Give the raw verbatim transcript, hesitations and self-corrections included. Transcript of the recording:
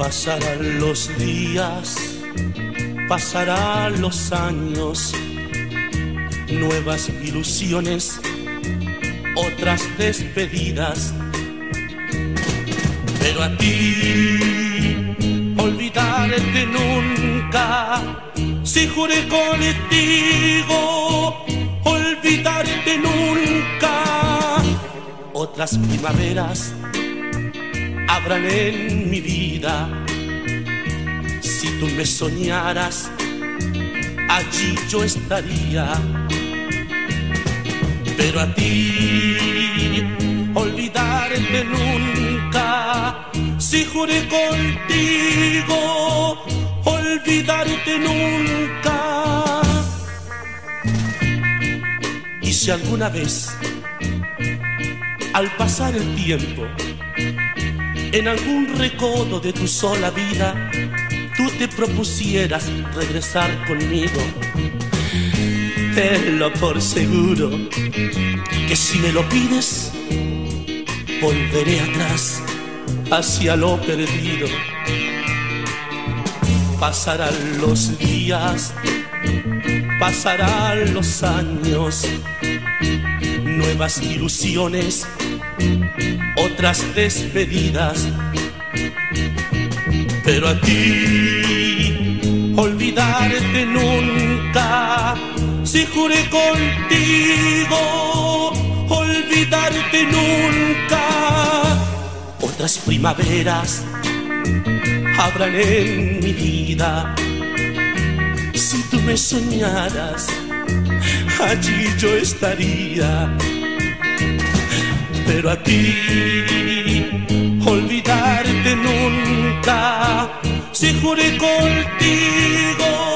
Pasarán los días, pasarán los años, nuevas ilusiones, otras despedidas. Pero a ti, olvidarte nunca, si juré contigo, olvidarte nunca. Otras primaveras habrán en mi vida. Si tú me soñaras, allí yo estaría. Pero a ti, olvidarte nunca, si juré contigo, olvidarte nunca. Y si alguna vez, al pasar el tiempo, en algún recodo de tu sola vida, tú te propusieras regresar conmigo, tenlo por seguro que si me lo pides, volveré atrás hacia lo perdido. Pasarán los días, pasarán los años, nuevas ilusiones, otras despedidas. Pero a ti, olvidarte nunca, si juré contigo, olvidarte nunca. Otras primaveras habrán en mi vida. Si tú me soñaras, allí yo estaría. Pero a ti, olvidarte nunca, si juré contigo,